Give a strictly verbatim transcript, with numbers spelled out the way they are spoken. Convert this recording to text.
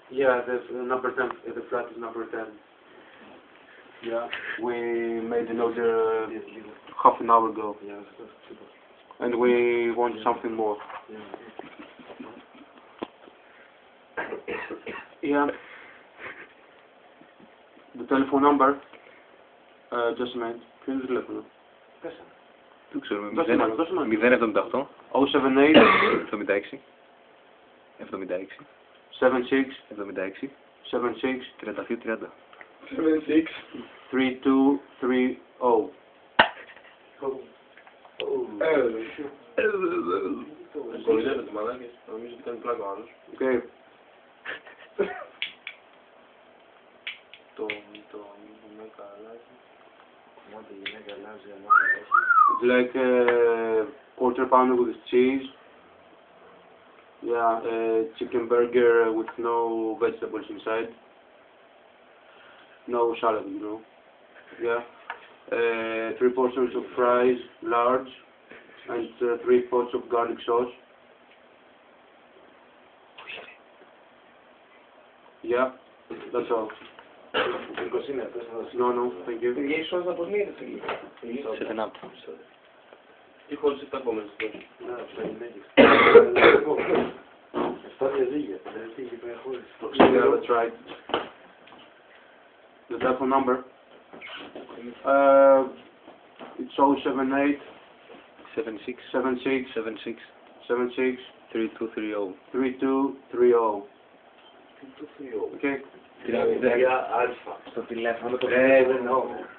Yeah, the uh, number ten, uh, the flat is number ten. Yeah, we made an order uh, half an hour ago. Yeah, and we want something more. Yeah. The telephone number, uh, just a minute. Ποιο είναι το τηλέφωνο? Δεν ξέρω, μηδέν εβδομήντα οκτώ, oh seven eight, εβδομήντα έξι, εβδομήντα έξι, seven six, εβδομήντα έξι, seven six, τριάντα δύο τριάντα. seven six. three two three oh. Κοροϊδεύεται μαλάκες, νομίζω ότι κάνει πλάκα ο άλλος. Okay. Το, το, γυναίκα αλλάζει. Μόντε γυναίκα αλλάζει, It's like a quarter pounder with cheese. Yeah, a chicken burger with no vegetables inside. No salad, you know. Yeah. Uh, three portions of fries, large, and uh, three pots of garlic sauce. Yeah, that's all. No, no, thank you. seven up. Τι χωρίς εφτά κόμμενες. Yeah, that's right. The telephone number? Uh, it's oh seven eight, seven six, seven six, seven six, seven six, three two three oh. three two three oh. Okay? τρία μηδέν. Στο τηλέφωνο. Ε, δεν